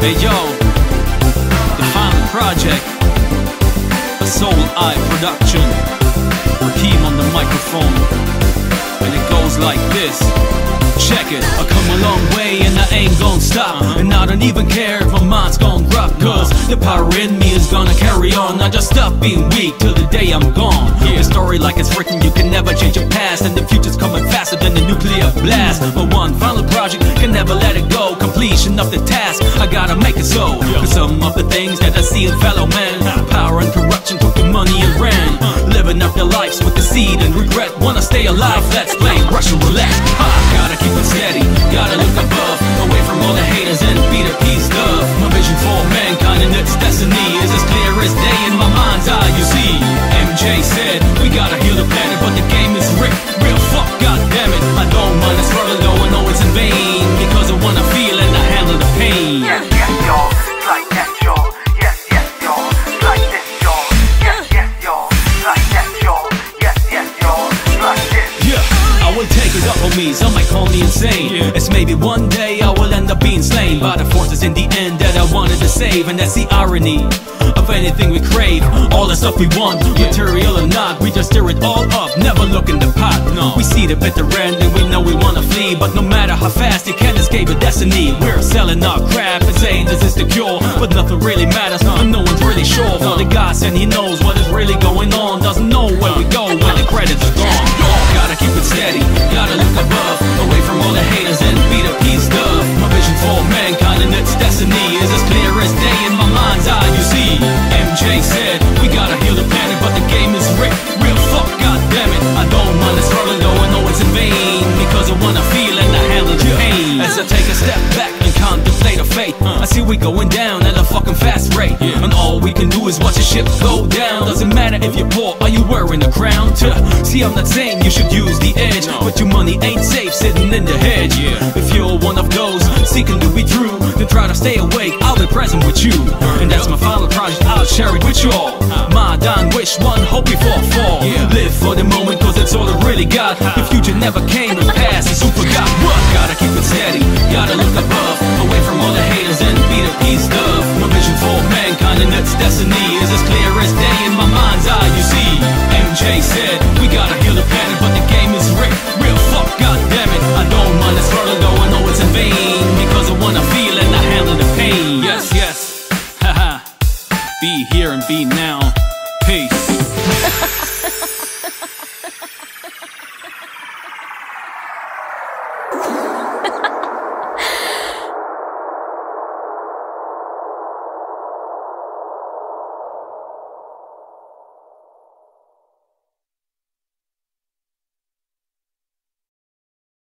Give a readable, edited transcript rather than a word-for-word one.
Hey yo, the final project, a Soul Eye production. Raheem on the microphone, and it goes like this. Check it, I come a long way and I ain't gon' stop. And I don't even care if my mind's gon' drop, cause the power in me is gonna carry on. I just stop being weak till the day I'm gone. The story like it's written, you can never change your past, and the future's coming faster than the nuclear blast. But one final project can never let it go. Completion of the task, I gotta make it so. Cause some of the things that I see in fellow men, power and corruption took the money and ran. Living up their lives with deceit and regret. Wanna stay alive, let's play Russian roulette. Gotta keep it steady, gotta look above, away from all the haters and be the peace love. My vision for mankind and its destiny is as clear as day in my mind's eye, you see. MJ said, we gotta heal the planet, but the game is rigged. Real fuck, goddammit. I don't mind the struggle, though I know it's in vain, because I wanna feel and I handle the pain. Yes, yes, y'all, like that, y'all. Yes, yes, y'all, like this, y'all. Yes, yes, y'all, like that, y'all. Yes, yes, y'all, like this. Yeah, I will take it up on me, some might call me insane. It's maybe one day I will end up being slain by the forces in the end that I wanted to save. And that's the irony of anything we crave. All the stuff we want, material or not, we just stir it all up, never look in the pot. We see the bitter end and we know we wanna flee, but no matter how fast you can't escape a destiny. We're selling our crap and saying this is the cure, but nothing really matters and no one's really sure. For the God said he knows what is really going on, doesn't know where we go when the credits are gone. Gotta keep it steady, gotta look above, away from all the haters and be the peace dove. My vision for mankind and its destiny is as clear as day in my mind's eye, you see. MJ said, we gotta heal the planet, but the game is rigged. Real fuck, goddammit. I don't mind the struggle, though I know it's in vain, because I wanna feel and I handle the pain. As I take a step back and contemplate a fate, I see we going down at a fucking fast rate, and all we can do is watch the ship go down. Doesn't matter if you're poor or you wearing a crown. See, I'm not saying you should use the edge, but your money ain't safe sitting in the hedge. If you're one of those seeking to be true, then try to stay awake, I'll be present with you. And that's my final project, I'll share it with you all. My dying wish, one hope before I fall. Live for the moment, cause it's all I really got. The future never came, the past is who forgot. What? Gotta keep it steady, gotta look above, away from all the haters and be the peace love. My vision for mankind and its destiny is as clear as day in my mind's eye, you see. MJ said, we gotta heal the planet, but the game is rigged. Real fuck, goddammit. I don't mind the struggle, though I know it's in vain, because I wanna feel and I handle the pain. Yes, yes, haha. Be here and be now. Peace.